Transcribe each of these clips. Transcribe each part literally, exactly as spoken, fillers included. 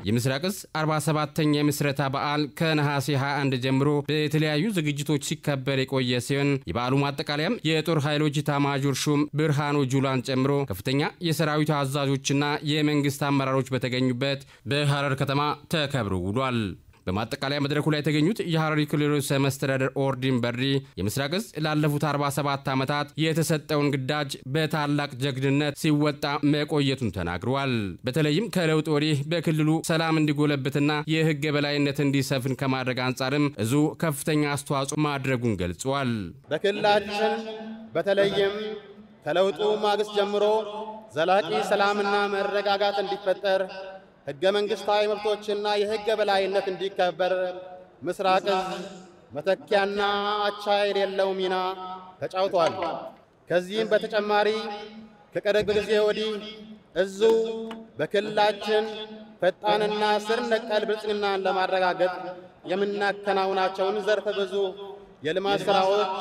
የምስራቅስ አርባ ሰባተኛ የምስረታ በዓል ከነሐሴ ሃያ አንድ ጀምሮ በተለያዩ ዝግጅቶች ሲከበር የቆየ ሲሆን የበዓሉ ማጠቃለያም የጦር ኃይሎች ኤታማዦር ሹም ብርሃኑ ጁላን ጨምሮ ከፍተኛ የሰራዊት አዛዦችና የመንግስት አመራሮች በተገኙበት በሐረር ከተማ ተከብሮ ውሏል። በማጠቃለያ መድረኩ ላይ የተገኙት የሐረሪ ክልል ርዕሰ መስተዳድር ኦርዲን በድሪ የምስራቅስ ላለፉት አርባ ሰባት ዓመታት የተሰጠውን ግዳጅ በታላቅ ጀግንነት ሲወጣ መቆየቱን ተናግረዋል። በተለይም ከለውጥ ወዲህ በክልሉ ሰላም እንዲጎለብትና የህግ የበላይነት እንዲሰፍን ከማድረግ አንጻርም እዙ ከፍተኛ አስተዋጽኦ ማድረጉን ገልጸዋል። በክልላችን በተለይም ከለውጡ ማግስት ጀምሮ ዘላቂ ሰላምና መረጋጋት እንዲፈጠር ህገ መንግስታዊ መብቶችና የህግ በላይነት እንዲከበር ምስራቅ እዝ መተኪያና አቻ የሌለው ሚና ተጫውቷል። ከዚህም በተጨማሪ ከቅርብ ጊዜ ወዲህ እዙ በክልላችን ፈጣንና ስር ነቀል ብልጽግናን ለማረጋገጥ የምናከናውናቸውን ዘርፈ ብዙ የልማት ስራዎች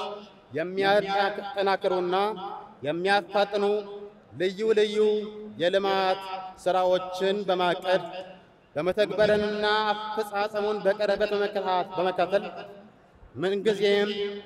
የሚያጠናክሩና የሚያፋጥኑ ልዩ ልዩ የልማት ስራዎችን በማቀድ በመተግበርና አፈጻጸሙን በቅርበት በመከታተል ምንጊዜም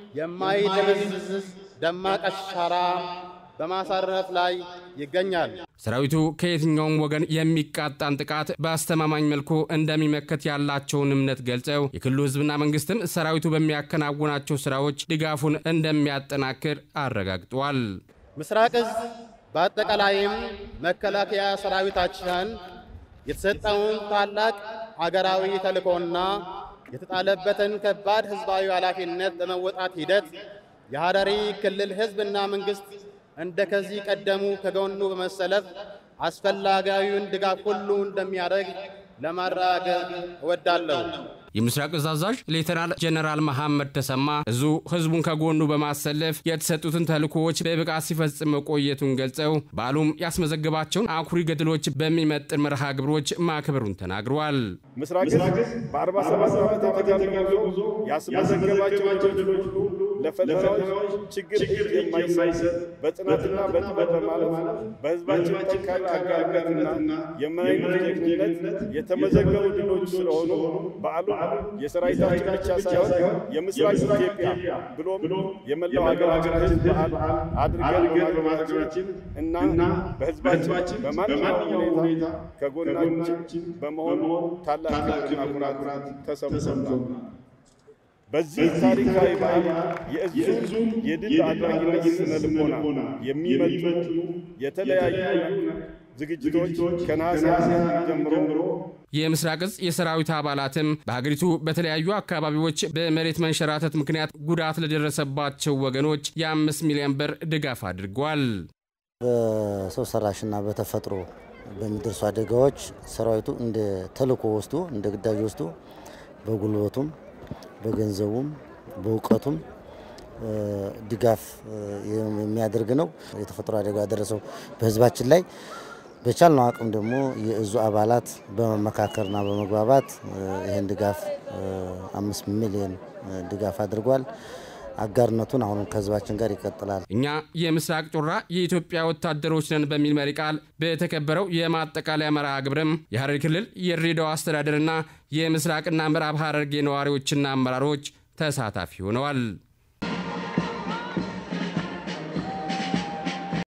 የማይደበዝዝ ደማቅ አሻራ በማሳረፍ ላይ ይገኛል። ሰራዊቱ ከየትኛውም ወገን የሚቃጣን ጥቃት በአስተማማኝ መልኩ እንደሚመከት ያላቸውን እምነት ገልጸው የክልሉ ህዝብና መንግስትም ሰራዊቱ በሚያከናውናቸው ስራዎች ድጋፉን እንደሚያጠናክር አረጋግጠዋል። ምስራቅ እዝ በአጠቃላይም መከላከያ ሰራዊታችን የተሰጠውን ታላቅ አገራዊ ተልዕኮና የተጣለበትን ከባድ ህዝባዊ ኃላፊነት በመወጣት ሂደት የሐረሪ ክልል ህዝብና መንግስት እንደከዚህ ቀደሙ ከጎኑ በመሰለፍ አስፈላጊውን ድጋፍ ሁሉ እንደሚያደርግ ለማረጋገጥ እወዳለሁ። የምስራቅ እዝ አዛዥ ሌተናል ጀነራል መሐመድ ተሰማ እዙ ህዝቡን ከጎኑ በማሰለፍ የተሰጡትን ተልዕኮዎች በብቃት ሲፈጽም መቆየቱን ገልጸው በዓሉም ያስመዘገባቸውን አኩሪ ገድሎች በሚመጥን መርሃ ግብሮች ማክበሩን ተናግረዋል። ምስራቅ እዝ በአርባ ሰባት ዓመት የተጋደለ ጉዞ ያስመዘገባቸው ገድሎች ሁሉ ለፈተናዎች ችግር የማይሰጥ በጽናትና በጥበብ በማለፍ በህዝባችን ጠንካራ አጋርነትና የማይናቅ ጀግንነት የተመዘገቡ ድሎች ስለሆኑ በዓሉ የሰራዊታችን ብቻ ሳይሆን የምስራቅ ኢትዮጵያ ብሎም የመላው ሀገራችን ህዝብ በዓል አድርገን በማክበራችን እና በህዝባችን በማንኛውም ሁኔታ ከጎናችን በመሆን ታላቅ ክብርና ኩራት ተሰምቶናል። በዚህ ታሪካዊ በዓል የእዙን የድል አድራጊነት ስነ ልቦና የሚመጡ የተለያዩ ዝግጅቶች ከነሐሴ ጀምሮ የምስራቅ እዝ የሰራዊት አባላትም በሀገሪቱ በተለያዩ አካባቢዎች በመሬት መንሸራተት ምክንያት ጉዳት ለደረሰባቸው ወገኖች የአምስት ሚሊዮን ብር ድጋፍ አድርጓል። በሰው ሰራሽና በተፈጥሮ በሚደርሱ አደጋዎች ሰራዊቱ እንደ ተልዕኮ ወስዶ እንደ ግዳጅ ወስዶ በጉልበቱም በገንዘቡም በእውቀቱም ድጋፍ የሚያደርግ ነው። የተፈጥሮ አደጋ ደረሰው በህዝባችን ላይ በቻልነው አቅም ደግሞ የእዙ አባላት በመመካከርና በመግባባት ይሄን ድጋፍ አምስት ሚሊዮን ድጋፍ አድርጓል። አጋርነቱን አሁን ከህዝባችን ጋር ይቀጥላል። እኛ የምስራቅ ጮራ የኢትዮጵያ ወታደሮች ነን በሚል መሪ ቃል በተከበረው የማጠቃለያ መርሃ ግብርም የሐረሪ ክልል የድሬዳዋ አስተዳደርና የምስራቅና ምዕራብ ሐረርጌ ነዋሪዎችና አመራሮች ተሳታፊ ሆነዋል።